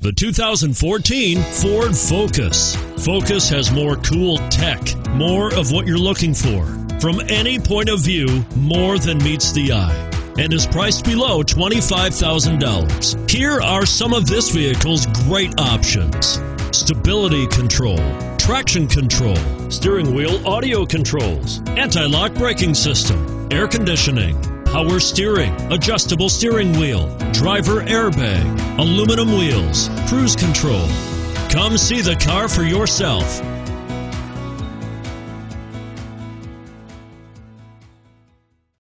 The 2014 Ford Focus. Focus has more cool tech, more of what you're looking for. From any point of view, more than meets the eye, and is priced below $25,000. Here are some of this vehicle's great options: stability control, traction control, steering wheel audio controls, anti-lock braking system, air conditioning, power steering, adjustable steering wheel, driver airbag, aluminum wheels, cruise control. Come see the car for yourself.